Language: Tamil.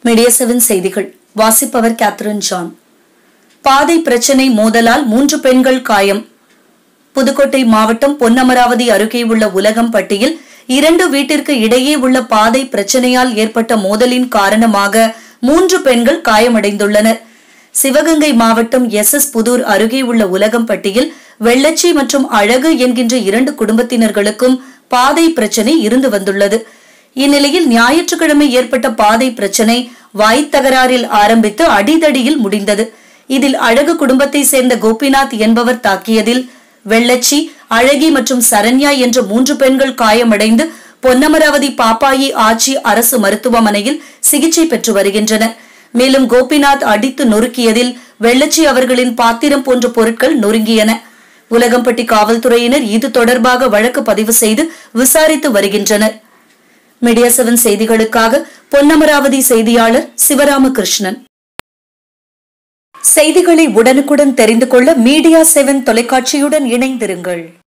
மீடியா 7 செய்திகள் வாசிப்பவர் கேத்ரின் ஜான். பாதை பிரச்சனை மோதலால் 3 பெண்கள் காயம். புதுக்கோட்டை மாவட்டம் பொன்னமராவதி அருகே உள்ள உலகம்பட்டியில் 2 வீட்டிற்கு இடையே உள்ள பாதை பிரச்சனையால் ஏற்பட்ட மோதலின் காரணமாக 3 பெண்கள் காயமடைந்துள்ளனர். சிவகங்கை மாவட்டம் SS புதூர் அருகே உள்ள உலகம்பட்டியில் வெள்ளச்சி மற்றும் அழகு என்கின்ற 2 குடும்பத்தினர்களுக்கும் பாதை பிரச்சனை இருந்து வந்துள்ளது. இந்நிலையில் ஞாயிற்றுக்கிழமை ஏற்பட்ட பாதை பிரச்சனை வாய்த்தகராறில் ஆரம்பித்து அடிதடியில் முடிந்தது. இதில் அழகு குடும்பத்தை சேர்ந்த கோபிநாத் என்பவர் தாக்கியதில் வெள்ளச்சி, அழகி மற்றும் சரண்யா என்ற 3 பெண்கள் காயமடைந்து பொன்னமராவதி பாப்பாயி ஆச்சி அரசு மருத்துவமனையில் சிகிச்சை பெற்று வருகின்றனர். மேலும் கோபிநாத் அடித்து நொறுக்கியதில் வெள்ளச்சி அவர்களின் பாத்திரம் போன்ற பொருட்கள் நொறுங்கியன. உலகம்பட்டி காவல்துறையினர் இது தொடர்பாக வழக்கு பதிவு செய்து விசாரித்து வருகின்றனர். மீடியா 7 செய்திகளுக்காக பொன்னமராவதி செய்தியாளர் சிவராமகிருஷ்ணன். செய்திகளை உடனுக்குடன் தெரிந்து கொள்ள மீடியா 7 தொலைக்காட்சியுடன் இணைந்திருங்கள்.